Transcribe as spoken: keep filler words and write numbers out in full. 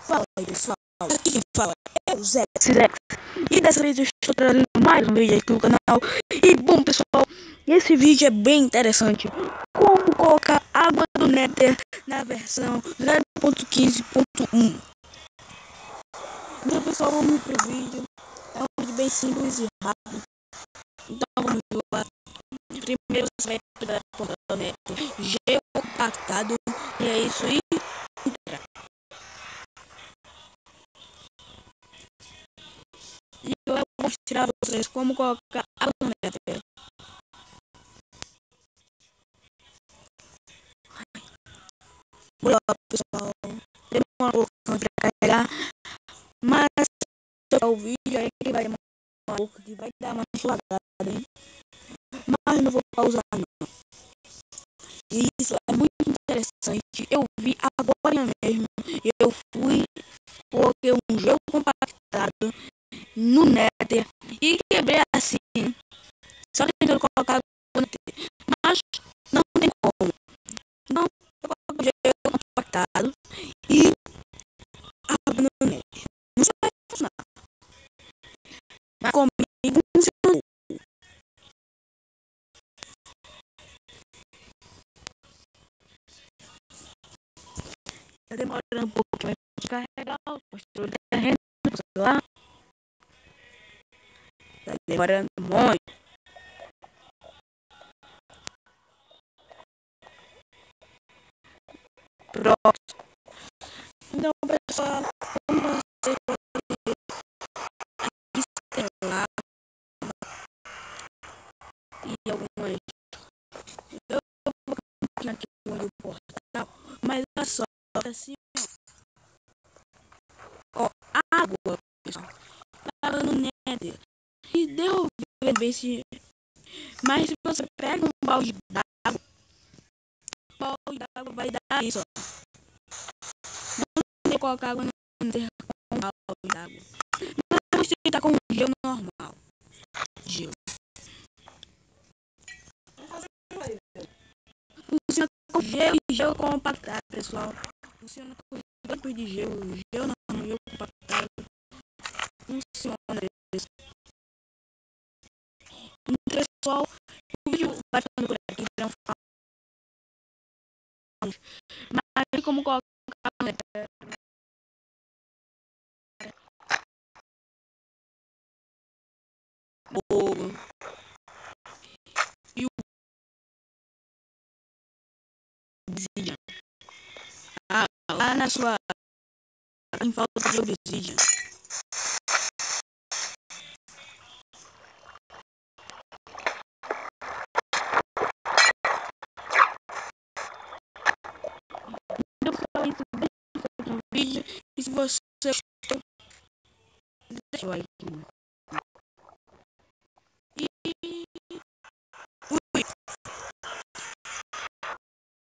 Fala aí, pessoal, aqui quem fala é o Zex, Zex. E dessa vez eu estou trazendo mais um vídeo aqui no canal. E bom, pessoal, esse vídeo é bem interessante. Como colocar água do Nether na versão zero ponto quinze ponto um. Então, pessoal, vamos pro vídeo. É um vídeo bem simples e rápido. Então vamos lá. Primeiro você vai pegar a ponta do Nether geocompactado. E é isso aí. E eu vou mostrar a vocês como colocar água no Nether. Olha, pessoal, demora um pouco para carregar, mas o vídeo aí que vai demorar um pouco, que vai dar uma enxugada, hein? Mas não vou pausar não. E isso é muito interessante. Eu vi agora mesmo. Eu fui coloquei um jogo compactado no Nether e quebrei assim. Só tentando colocar no Nether, mas não tem como. Não, eu coloquei o jogo compactado e água no Nether. Não vai funcionar. Mas comigo funcionou. Tá demorando um pouco para carregar o postura do terreno, lá. Tá demorando muito. Pronto. Então, pessoal, como vocês podem ver, lá e algumas. Eu vou colocar aqui no portal, mas é só assim, ó, água, pessoal, tava no Nether e derrubei bem se. Mas se você pega um balde d'água, o balde d'água vai dar isso, ó. Não tem que colocar água no Nether com um balde d'água. Mas você tá com gelo normal. Gelo. Funciona com gelo e gelo compactado, pessoal. Funciona com dois tipos de gelo. Gelo normal e gelo compactado. Funciona isso. Então, pessoal, o vídeo vai ficando por aqui. Não falo. Mas como colocar o e o obsidian. Ah, lá na sua em falta de obsidian. Eu falei isso no vídeo. E se você gostou, deixa o like.